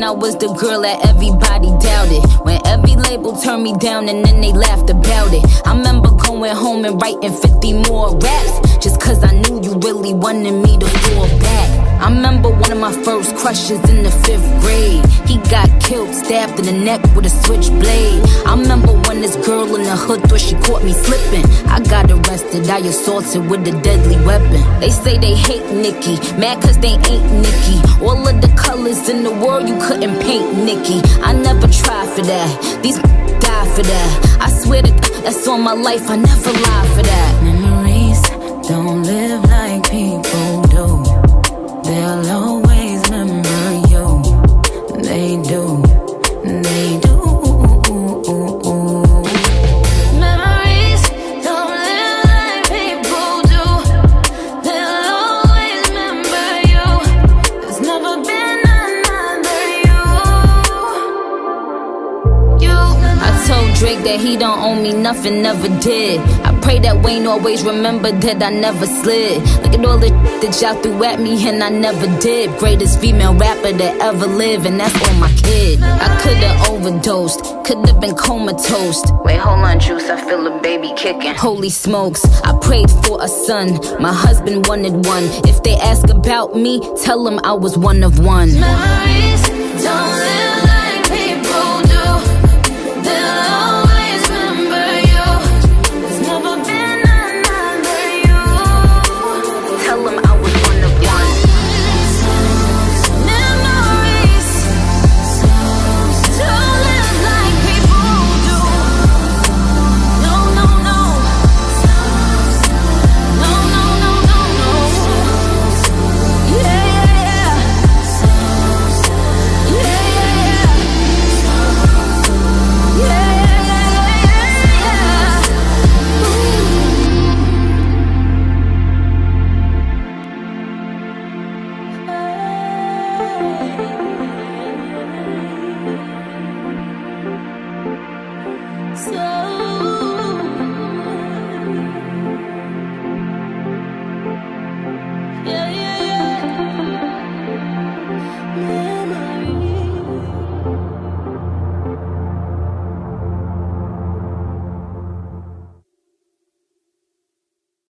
I was the girl that everybody doubted. When every label turned me down and then they laughed about it. I remember going home and writing 50 more raps, just cause I knew you really wanted me to fall back. I remember one of my first crushes in the 5th grade. He got killed, stabbed in the neck with a switchblade. I remember when this girl in the hood thought she caught me slipping. I got arrested, I assaulted with a deadly weapon. They say they hate Nicki, mad cause they ain't Nicki. All of the colors in the world you couldn't paint Nicki. I never tried for that, these die for that. I swear to God, that's all my life, I never lied for that. Memories don't live like people do. They'll always remember you. They do, they do. Memories don't live like people do. They'll always remember you. There's never been another you. I told Drake that he don't owe me nothing, never did. I pray that Wayne always remember that I never slid. Look at all the that y'all threw at me and I never did. Greatest female rapper that ever lived, and that's on my kid. I could've overdosed, could've been comatose. Wait, hold on, Juice, I feel a baby kicking. Holy smokes, I prayed for a son, my husband wanted one. If they ask about me, tell them I was one of one. Memories don't live